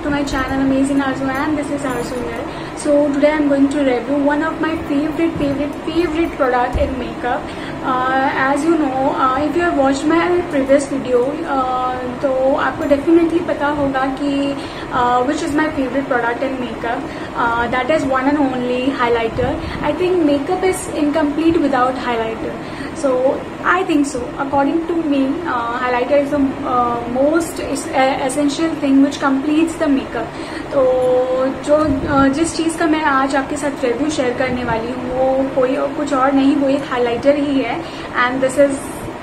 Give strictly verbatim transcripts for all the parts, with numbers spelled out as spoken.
to my channel Amazing Arzu, and this is Arzu here. So today I'm going to review one of my favorite favorite favorite product in makeup. Uh, as you know, uh, if you have watched my previous video, uh, तो आपको definitely पता होगा कि uh, which is my favorite product in makeup. Uh, that is one and only highlighter. I think makeup is incomplete without highlighter. So I think so. According to me, uh, highlighter is the uh, most essential thing which completes the makeup. तो जो uh, जिस चीज़ का मैं आज आपके साथ review share करने वाली हूँ वो कोई कुछ और नहीं, वो एक हाइलाइटर ही है. And this is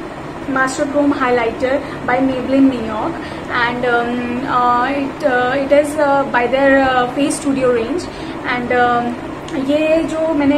Master Chrome Highlighter by Maybelline New York, and um, uh, it uh, it is uh, by their uh, Face Studio range. And um, ये जो मैंने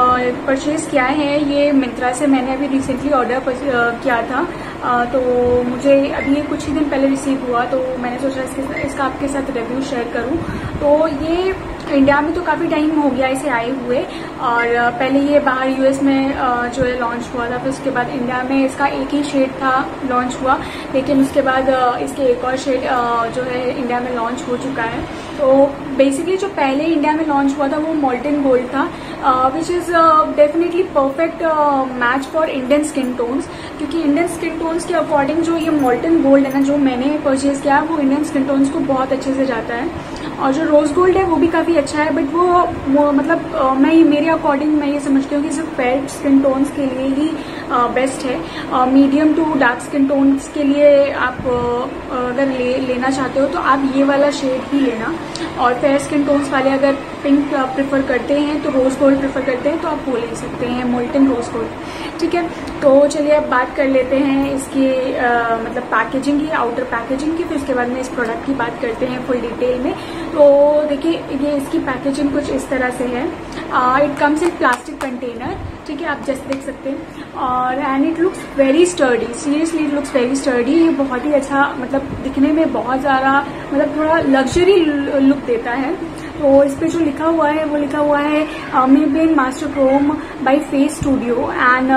परचेज uh, किया है ये मिंत्रा से मैंने अभी रिसेंटली ऑर्डर uh, किया था. uh, तो मुझे अभी ये कुछ ही दिन पहले रिसीव हुआ, तो मैंने सोचा इसके इसका आपके साथ रिव्यू शेयर करूं. तो ये इंडिया में तो काफ़ी टाइम हो गया इसे आए हुए, और पहले ये बाहर यूएस में जो है लॉन्च हुआ था. फिर उसके बाद इंडिया में इसका एक ही शेड था लॉन्च हुआ, लेकिन उसके बाद इसके एक और शेड जो है इंडिया में लॉन्च हो चुका है. तो बेसिकली जो पहले इंडिया में लॉन्च हुआ था वो मोल्टन गोल्ड था, which is definitely perfect match for Indian skin tones, क्योंकि इंडियन स्किन टोन्स के अकॉर्डिंग जो ये मोल्टन गोल्ड है ना जो मैंने परचेज किया वो इंडियन स्किन टोन्स को बहुत अच्छे से जाता है. और जो रोज गोल्ड है वो भी काफ़ी अच्छा है, बट वो, वो मतलब आ, मैं मेरे अकॉर्डिंग मैं ये समझती हूँ कि सिर्फ फेयर स्किन टोन्स के लिए ही आ, बेस्ट है. Medium to dark skin tones के लिए आप आ, अगर ले, लेना चाहते हो तो आप ये वाला शेड ही लेना, और फेयर स्किन टोन्स वाले अगर पिंक प्रेफर करते हैं तो रोज गोल्ड प्रेफर करते हैं तो आप वो ले सकते हैं, मोल्टन रोज गोल्ड. ठीक है, तो चलिए अब बात कर लेते हैं इसकी आ, मतलब पैकेजिंग की, आउटर पैकेजिंग की. फिर उसके बाद में इस प्रोडक्ट की बात करते हैं फुल डिटेल में. तो देखिए ये इसकी पैकेजिंग कुछ इस तरह से है. It comes in plastic container, ठीक है, आप जैसे देख सकते हैं. और and it looks very sturdy, seriously it looks very sturdy. ये बहुत ही अच्छा, मतलब दिखने में बहुत ज़्यादा, मतलब थोड़ा लग्जरी लुक देता है. तो इस पे जो लिखा हुआ है वो लिखा हुआ है Maybelline Master Chrome by Face Studio, and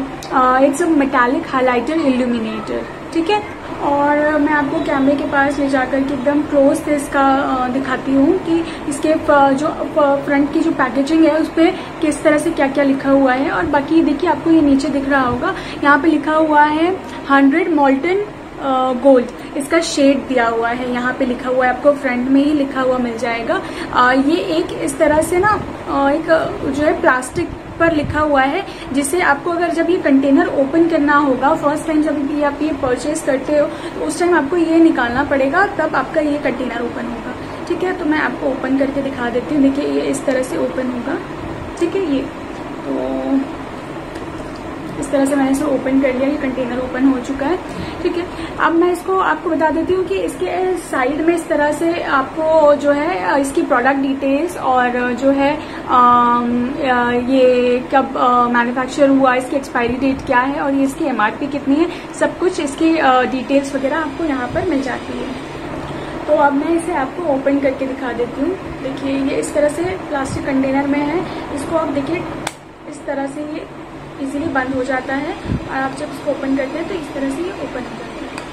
it's a metallic highlighter illuminator. ठीक है, और मैं आपको कैमरे के पास ले जाकर के एकदम क्लोज से इसका दिखाती हूँ कि इसके जो फ्रंट की जो पैकेजिंग है उस पर किस तरह से क्या क्या लिखा हुआ है. और बाकी देखिए आपको ये नीचे दिख रहा होगा, यहाँ पे लिखा हुआ है हंड्रेड मोल्टन गोल्ड, इसका शेड दिया हुआ है, यहाँ पे लिखा हुआ है, आपको फ्रंट में ही लिखा हुआ मिल जाएगा. आ, ये एक इस तरह से ना एक जो है प्लास्टिक पर लिखा हुआ है, जिससे आपको अगर जब ये कंटेनर ओपन करना होगा फर्स्ट टाइम जब भी आप ये परचेज करते हो तो उस टाइम आपको ये निकालना पड़ेगा, तब आपका ये कंटेनर ओपन होगा. ठीक है, तो मैं आपको ओपन करके दिखा देती हूँ. देखिए ये इस तरह से ओपन होगा. ठीक है, ये तो इस तरह से मैंने इसे ओपन कर लिया, ये कंटेनर ओपन हो चुका है. ठीक है, अब मैं इसको आपको बता देती हूँ कि इसके साइड में इस तरह से आपको जो है इसकी प्रोडक्ट डिटेल्स और जो है आ, ये कब मैन्युफैक्चर हुआ, इसकी एक्सपायरी डेट क्या है और ये इसकी एमआरपी कितनी है, सब कुछ इसकी डिटेल्स वगैरह आपको यहाँ पर मिल जाती है. तो अब मैं इसे आपको ओपन करके दिखा देती हूँ. देखिए ये इस तरह से प्लास्टिक कंटेनर में है. इसको आप देखिए इस तरह से ये इजीली बंद हो जाता है, और आप जब इसको ओपन करते हैं तो इस तरह से ये ओपन हो जाता है.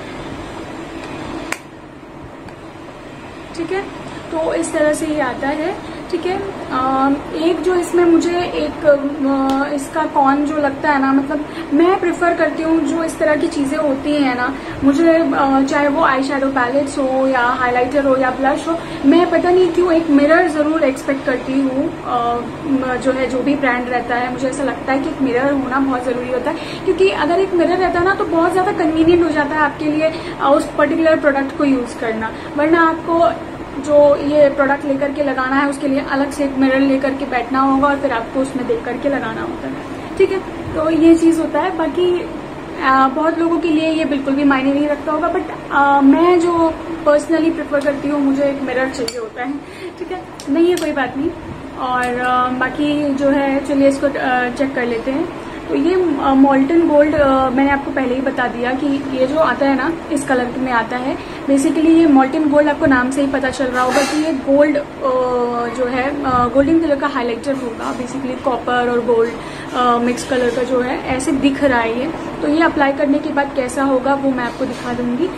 ठीक है, तो इस तरह से ये आता है. ठीक है, एक जो इसमें मुझे एक इसका कॉन जो लगता है ना, मतलब मैं प्रेफर करती हूँ जो इस तरह की चीज़ें होती हैं ना, मुझे चाहे वो आई शेडो पैलेट्स हो या हाइलाइटर हो या ब्लश हो, मैं पता नहीं क्यों एक मिरर ज़रूर एक्सपेक्ट करती हूँ. जो है जो भी ब्रांड रहता है मुझे ऐसा लगता है कि एक मिरर होना बहुत ज़रूरी होता है, क्योंकि अगर एक मिरर रहता है ना तो बहुत ज़्यादा कन्वीनियंट हो जाता है आपके लिए उस पर्टिकुलर प्रोडक्ट को यूज़ करना. वरना आपको जो ये प्रोडक्ट लेकर के लगाना है उसके लिए अलग से एक मिरर लेकर के बैठना होगा और फिर आपको उसमें देख करके लगाना होता है. ठीक है, तो ये चीज़ होता है. बाकी आ, बहुत लोगों के लिए ये बिल्कुल भी मायने नहीं रखता होगा, बट आ, मैं जो पर्सनली प्रेफर करती हूँ मुझे एक मिरर चाहिए होता है. ठीक है, नहीं है कोई बात नहीं. और आ, बाकी जो है चलिए इसको चेक कर लेते हैं. तो ये मोल्टन गोल्ड मैंने आपको पहले ही बता दिया कि ये जो आता है ना इस कलर में आता है. बेसिकली ये मोल्टन गोल्ड आपको नाम से ही पता चल रहा होगा कि ये गोल्ड जो है गोल्डन कलर का हाइलाइटर होगा. बेसिकली कॉपर और गोल्ड मिक्स कलर का जो है ऐसे दिख रहा है ये. तो ये अप्लाई करने के बाद कैसा होगा वो मैं आपको दिखा दूंगी.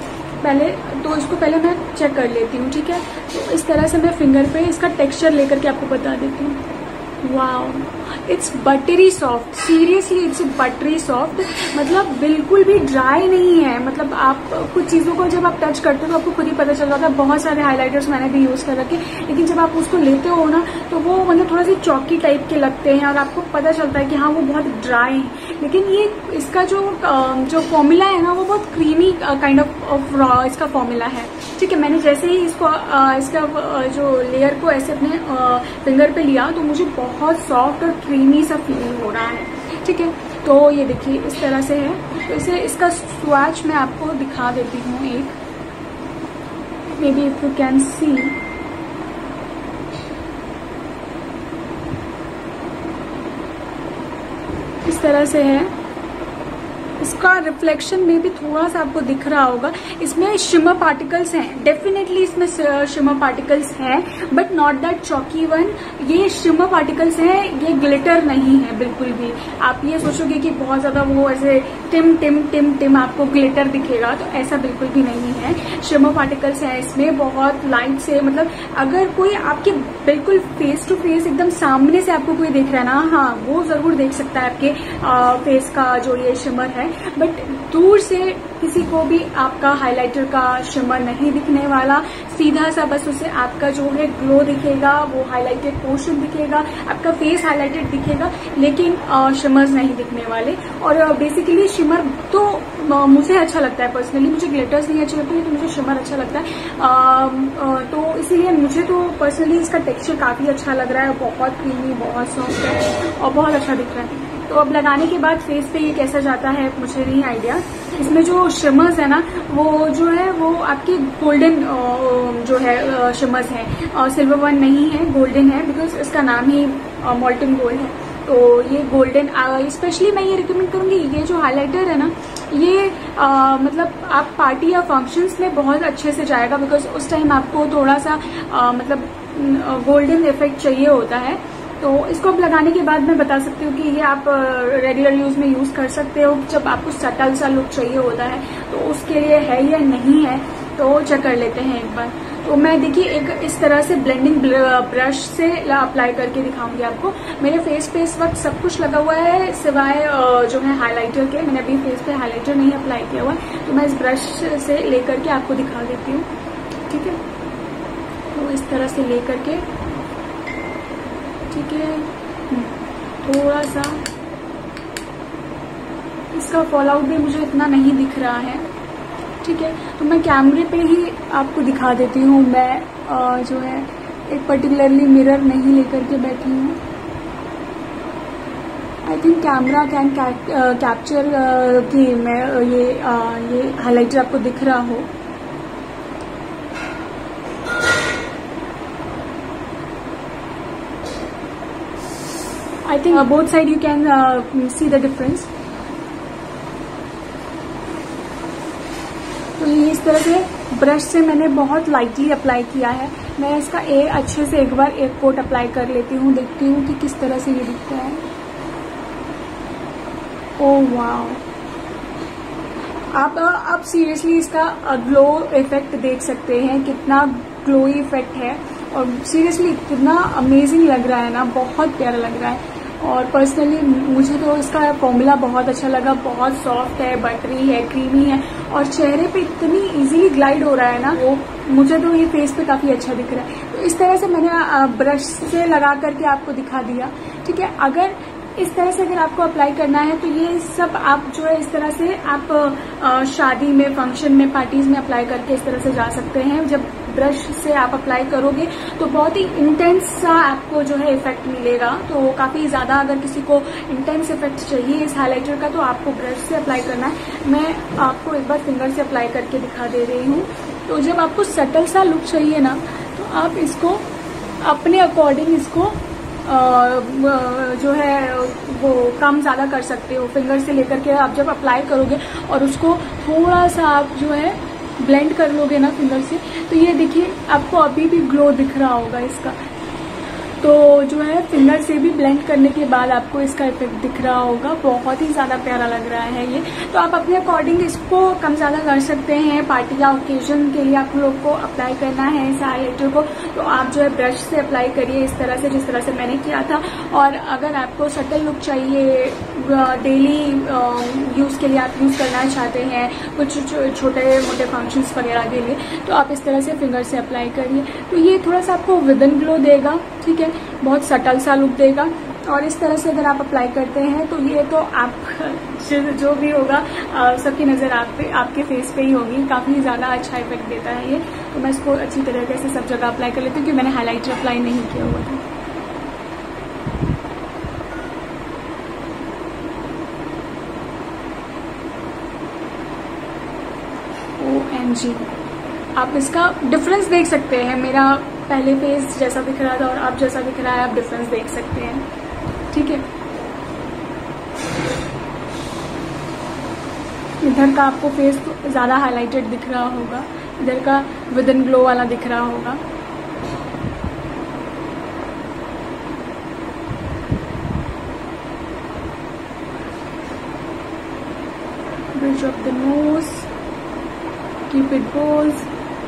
पहले तो इसको पहले मैं चेक कर लेती हूँ, ठीक है। तो इस तरह से मैं फिंगर पे इसका टेक्सचर लेकर के आपको बता देती हूँ। Wow, it's buttery soft, seriously it's buttery soft, मतलब बिल्कुल भी ड्राई नहीं है। मतलब आप कुछ चीज़ों को जब आप टच करते हो तो आपको खुद ही पता चल जाता है। बहुत सारे हाइलाइटर्स मैंने भी यूज़ कर रखे, लेकिन जब आप उसको लेते हो ना तो वो मतलब थोड़ा सी चौकी टाइप के लगते हैं और आपको पता चलता है कि हाँ वो बहुत ड्राई है। लेकिन ये इसका जो जो फॉर्मूला है ना वो बहुत क्रीमी काइंड ऑफ इसका फॉर्मूला है, ठीक है। मैंने जैसे ही इसको इसका जो लेयर को ऐसे अपने फिंगर पे लिया तो मुझे बहुत सॉफ्ट और क्रीमी सा फीलिंग हो रहा है, ठीक है। तो ये देखिए इस तरह से है। तो इसे इसका स्वैच मैं आपको दिखा देती हूँ एक, maybe if you can see. इस तरह से है, इसका रिफ्लेक्शन में भी थोड़ा सा आपको दिख रहा होगा। इसमें शिमर पार्टिकल्स हैं, डेफिनेटली इसमें शिमर पार्टिकल्स हैं, but not that chalky one. ये शिमर पार्टिकल्स हैं, ये ग्लिटर नहीं है बिल्कुल भी। आप ये सोचोगे कि बहुत ज्यादा वो ऐसे टिम टिम टिम टिम आपको ग्लिटर दिखेगा, तो ऐसा बिल्कुल भी नहीं है। शिमर पार्टिकल्स हैं इसमें बहुत लाइट से, मतलब अगर कोई आपके बिल्कुल फेस टू फेस एकदम सामने से आपको कोई देख रहा है ना, हाँ वो जरूर देख सकता है आपके आ, फेस का जो ये शिमर है, बट दूर से किसी को भी आपका हाइलाइटर का शिमर नहीं दिखने वाला। सीधा सा बस उसे आपका जो है ग्लो दिखेगा, वो हाइलाइटेड पोर्शन दिखेगा, आपका फेस हाइलाइटेड दिखेगा, लेकिन शिमर्स नहीं दिखने वाले। और बेसिकली शिमर तो मुझे अच्छा लगता है पर्सनली, मुझे ग्लिटर्स नहीं अच्छे लगते, तो मुझे शिमर अच्छा लगता है। आ, आ, तो इसीलिए मुझे तो पर्सनली इसका टेक्सचर काफी अच्छा लग रहा है, बहुत क्रीमी, बहुत सॉफ्ट है और बहुत अच्छा दिख रहा है। तो अब लगाने के बाद फेस पे ये कैसा जाता है मुझे नहीं आइडिया। इसमें जो शिमर्स है ना वो जो है वो आपके गोल्डन जो है शिमर्स है, सिल्वर वन नहीं है, गोल्डन है, बिकॉज इसका नाम ही मॉल्टन गोल्ड है। तो ये गोल्डन, स्पेशली मैं ये रिकमेंड करूंगी, ये जो हाइलाइटर है ना ये आ, मतलब आप पार्टी या फंक्शंस में बहुत अच्छे से जाएगा, बिकॉज उस टाइम आपको थोड़ा सा आ, मतलब गोल्डन इफेक्ट चाहिए होता है। तो इसको अब लगाने के बाद मैं बता सकती हूँ कि ये आप रेगुलर यूज में यूज कर सकते हो। जब आपको सटल सा लुक चाहिए होता है तो उसके लिए है या नहीं है तो चेक कर लेते हैं एक बार। तो मैं देखिए एक इस तरह से ब्लेंडिंग ब्रश से अप्लाई करके दिखाऊंगी आपको। मेरे फेस पे इस वक्त सब कुछ लगा हुआ है सिवाय जो है हाइलाइटर के। मैंने अभी फेस पे हाइलाइटर नहीं अप्लाई किया हुआ है, तो मैं इस ब्रश से लेकर के आपको दिखा देती हूँ, ठीक है। तो इस तरह से लेकर के, ठीक है, थोड़ा सा इसका फॉल आउट भी मुझे इतना नहीं दिख रहा है, ठीक है। तो मैं कैमरे पे ही आपको दिखा देती हूँ। मैं आ, जो है एक पर्टिकुलरली मिरर नहीं लेकर के बैठी हूँ। I think camera can capture कि मैं ये आ, ये हाइलाइटर आपको दिख रहा हो। I think uh, both side you can uh, see the difference। तो ये इस तरह से ब्रश से मैंने बहुत लाइटली अप्लाई किया है। मैं इसका एक अच्छे से एक बार एक कोट अप्लाई कर लेती हूँ, देखती हूँ कि किस तरह से ये दिखता है। ओह वाओ, आप आप सीरियसली इसका ग्लो इफेक्ट देख सकते हैं, कितना ग्लोई इफेक्ट है और सीरियसली कितना अमेजिंग लग रहा है ना, बहुत प्यारा लग रहा है। और पर्सनली मुझे तो इसका फॉर्मूला बहुत अच्छा लगा, बहुत सॉफ्ट है, बटरी है, क्रीमी है और चेहरे पे इतनी इजीली ग्लाइड हो रहा है ना, वो मुझे तो ये फेस पे काफी अच्छा दिख रहा है। तो इस तरह से मैंने ब्रश से लगा करके आपको दिखा दिया, ठीक है। अगर इस तरह से अगर आपको अप्लाई करना है तो ये सब आप जो है इस तरह से आप आ, शादी में, फंक्शन में, पार्टीज में अप्लाई करके इस तरह से जा सकते हैं। जब ब्रश से आप अप्लाई करोगे तो बहुत ही इंटेंस सा आपको जो है इफेक्ट मिलेगा। तो काफी ज्यादा अगर किसी को इंटेंस इफेक्ट चाहिए इस हाइलाइटर का तो आपको ब्रश से अप्लाई करना है। मैं आपको एक बार फिंगर से अप्लाई करके दिखा दे रही हूँ। तो जब आपको सटल सा लुक चाहिए ना तो आप इसको अपने अकॉर्डिंग इसको आ, जो है वो कम ज्यादा कर सकते हो। फिंगर से लेकर के आप जब अप्लाई करोगे और उसको थोड़ा सा आप जो है ब्लेंड कर लोगे ना फिंगर से, तो ये देखिए आपको अभी भी ग्लो दिख रहा होगा इसका। तो जो है फिंगर से भी ब्लेंड करने के बाद आपको इसका इफेक्ट दिख रहा होगा, बहुत ही ज़्यादा प्यारा लग रहा है ये। तो आप अपने अकॉर्डिंग इसको कम ज़्यादा कर सकते हैं। पार्टी या ओकेजन के लिए आप लोग को अप्लाई करना है इस हाइलाइटर को, तो आप जो है ब्रश से अप्लाई करिए इस तरह से, जिस तरह से मैंने किया था। और अगर आपको सटल लुक चाहिए, डेली यूज़ के लिए आप यूज़ करना चाहते हैं कुछ छोटे मोटे फंक्शंस वगैरह के लिए, तो आप इस तरह से फिंगर से अप्लाई करिए। तो ये थोड़ा सा आपको विदन ग्लो देगा, ठीक है, बहुत सटल सा लुक देगा। और इस तरह से अगर आप अप्लाई करते हैं तो ये तो आप जो भी होगा सबकी नज़र आप पे, आपके फेस पे ही होगी। काफ़ी ज़्यादा अच्छा इफेक्ट देता है ये। तो मैं इसको अच्छी तरीके से सब जगह अप्लाई कर लेती हूँ, क्योंकि मैंने हाइलाइटर अप्लाई नहीं किया हुआ था। ओ एम जी, आप इसका डिफरेंस देख सकते हैं। मेरा पहले फेस जैसा दिख रहा था और अब जैसा दिख रहा है, आप डिफरेंस देख सकते हैं, ठीक है। इधर का आपको फेस तो ज़्यादा हाइलाइटेड दिख रहा होगा, इधर का विदन ग्लो वाला दिख रहा होगा। Bridge of the nose, keep it bold,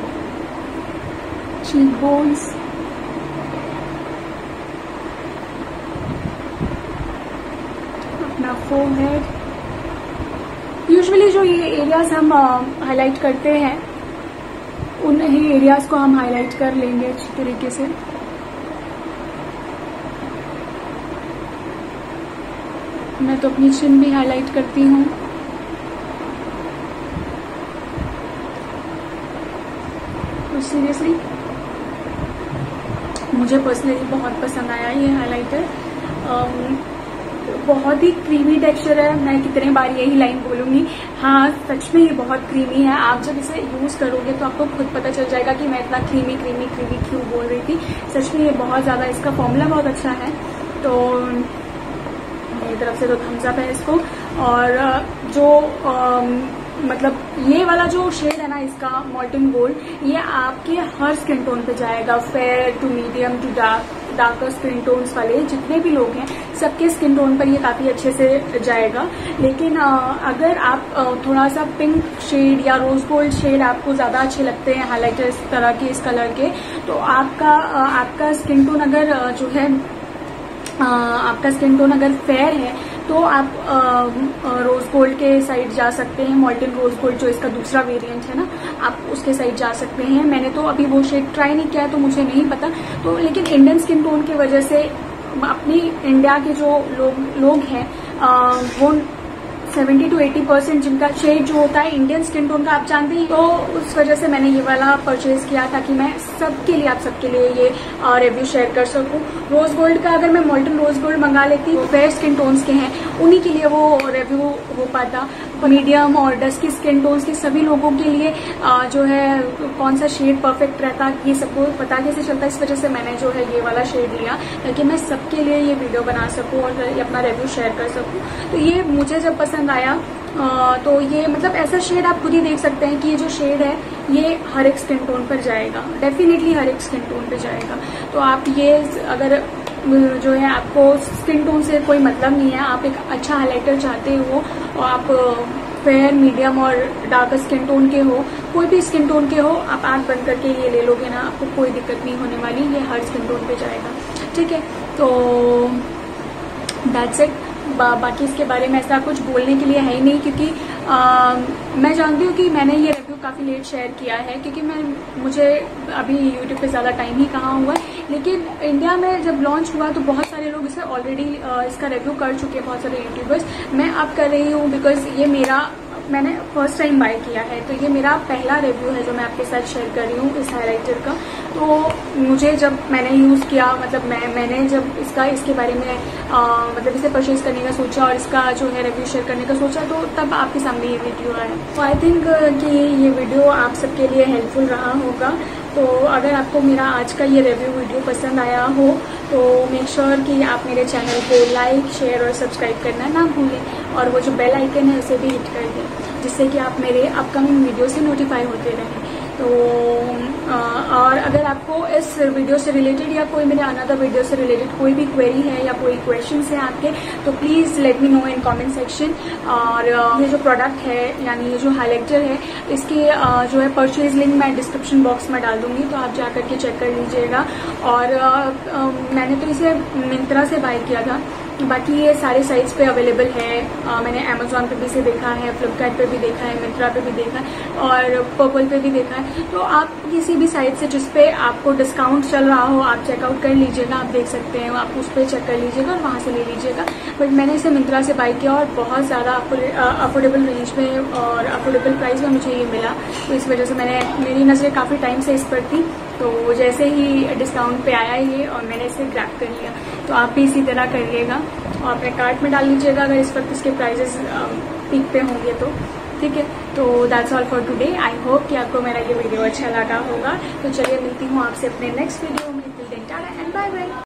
cheekbones, अपना फोरहेड। यूजुअली जो ये एरियाज हम हाईलाइट करते हैं उन ही एरियाज को हम हाईलाइट कर लेंगे अच्छी तरीके से। मैं तो अपनी चिन भी हाईलाइट करती हूँ। तो सीरियसली मुझे पर्सनली बहुत पसंद आया ये हाइलाइटर। बहुत ही क्रीमी टेक्सचर है। मैं कितने बार यही लाइन बोलूंगी, हाँ सच में ये बहुत क्रीमी है। आप जब इसे यूज करोगे तो आपको खुद पता चल जाएगा कि मैं इतना क्रीमी क्रीमी क्रीमी क्यों बोल रही थी। सच में ये बहुत ज्यादा, इसका फॉर्मूला बहुत अच्छा है। तो मेरी तरफ से तो थम्स अप है इसको। और जो आ, मतलब ये वाला जो शेड है ना इसका मॉल्टन गोल्ड, ये आपके हर स्किन टोन पे जाएगा, fair to medium to dark, darker skin tones वाले जितने भी लोग हैं सबके स्किन टोन पर ये काफी अच्छे से जाएगा। लेकिन अगर आप थोड़ा सा पिंक शेड या रोज गोल्ड शेड आपको ज्यादा अच्छे लगते हैं हाइलाइटर इस तरह के, इस कलर के, तो आपका आपका स्किन टोन अगर जो है आपका स्किन टोन अगर फेयर है तो आप रोज गोल्ड के साइड जा सकते हैं। मॉल्टन रोज गोल्ड जो इसका दूसरा वेरिएंट है ना, आप उसके साइड जा सकते हैं। मैंने तो अभी वो शेड ट्राई नहीं किया तो मुझे नहीं पता। तो लेकिन इंडियन स्किन टोन की वजह से अपनी इंडिया के जो लोग लोग हैं वो सेवेंटी टू एटी परसेंट जिनका शेड जो होता है इंडियन स्किन टोन का आप जानते ही। तो उस वजह से मैंने ये वाला परचेज किया ताकि मैं सबके लिए, आप सबके लिए ये रिव्यू शेयर कर सकूं। रोज गोल्ड का अगर मैं मॉल्टन रोज गोल्ड मंगा लेती हूँ, फेयर स्किन टोन्स के हैं उन्हीं के लिए वो रिव्यू हो पाता। मीडियम और डस्की स्किन टोन्स के सभी लोगों के लिए जो है कौन सा शेड परफेक्ट रहता ये सबको पता कैसे चलता। इस वजह से मैंने जो है ये वाला शेड लिया ताकि मैं सबके लिए ये वीडियो बना सकूं और अपना रिव्यू शेयर कर सकूं। तो ये मुझे जब पसंद आया आ, तो ये मतलब ऐसा शेड आप खुद ही देख सकते हैं कि ये जो शेड है ये हर एक स्किन टोन पर जाएगा, डेफिनेटली हर एक स्किन टोन पर जाएगा। तो आप ये अगर जो है आपको स्किन टोन से कोई मतलब नहीं है, आप एक अच्छा हाइलाइटर चाहते हो और आप फेयर, मीडियम और डार्क स्किन टोन के हो, कोई भी स्किन टोन के हो, आप आंख बंद करके ये ले लोगे ना, आपको कोई दिक्कत नहीं होने वाली। ये हर स्किन टोन पे जाएगा, ठीक है। तो दैट्स इट। बा, बाकी इसके बारे में ऐसा कुछ बोलने के लिए है ही नहीं, क्योंकि आ, मैं जानती हूँ कि मैंने ये रिव्यू काफ़ी लेट शेयर किया है, क्योंकि मैं मुझे अभी यूट्यूब पे ज़्यादा टाइम ही कहाँ हुआ है। लेकिन इंडिया में जब लॉन्च हुआ तो बहुत सारे लोग इसे ऑलरेडी इसका रिव्यू कर चुके हैं, बहुत सारे यूट्यूबर्स। मैं अब कर रही हूँ बिकॉज ये मेरा मैंने फर्स्ट टाइम बाय किया है, तो ये मेरा पहला रिव्यू है जो मैं आपके साथ शेयर कर रही हूँ इस हाइलाइटर का। तो मुझे जब मैंने यूज़ किया, मतलब मैं मैंने जब इसका इसके बारे में आ, मतलब इसे परचेज करने का सोचा और इसका जो है रिव्यू शेयर करने का सोचा, तो तब आपके सामने ये वीडियो आया। तो आई थिंक कि ये वीडियो आप सबके लिए हेल्पफुल रहा होगा। तो अगर आपको मेरा आज का ये रिव्यू वीडियो पसंद आया हो तो मेक श्योर कि आप मेरे चैनल को लाइक, शेयर और सब्सक्राइब करना ना भूलें, और वो जो बेल आइकन है उसे भी हिट कर दें, जिससे कि आप मेरे अपकमिंग वीडियो से नोटिफाई होते रहें। तो और अगर आपको इस वीडियो से रिलेटेड या कोई मेरे अनदर वीडियो से रिलेटेड कोई भी क्वेरी है या कोई क्वेश्चन है आपके, तो please let me know in comment section. और ये जो प्रोडक्ट है यानी ये जो हाइलाइटर है, इसकी जो है परचेज लिंक मैं डिस्क्रिप्शन बॉक्स में डाल दूंगी, तो आप जा करके चेक कर लीजिएगा। और मैंने तो इसे मिंत्रा से बाय किया था, बाकी ये सारे साइट्स पे अवेलेबल है। आ, मैंने अमेजोन पे भी से देखा है, फ्लिपकार्ट पे भी देखा है, मिंत्रा पे भी देखा है और पर्पल पे भी देखा है। तो आप किसी भी साइट से जिस पे आपको डिस्काउंट चल रहा हो आप चेकआउट कर लीजिएगा, आप देख सकते हैं, आप उस पर चेक कर लीजिएगा और वहाँ से ले लीजिएगा। बट मैंने इसे मिंत्रा से बाय किया और बहुत ज़्यादा अफोर्डेबल रेंज में और अफोर्डेबल प्राइस में मुझे ये मिला, तो इस वजह से मैंने मेरी नज़रें काफ़ी टाइम से इस पर थी, तो जैसे ही डिस्काउंट पे आया ये और मैंने इसे ग्रैब कर लिया। तो आप भी इसी तरह करिएगा और अपने कार्ट में डाल लीजिएगा अगर इस वक्त इसके प्राइजेस पीक पे होंगे तो, ठीक है। तो that's all for today. I hope कि आपको मेरा ये वीडियो अच्छा लगा होगा। तो चलिए मिलती हूँ आपसे अपने नेक्स्ट वीडियो में। Till then tata and bye bye.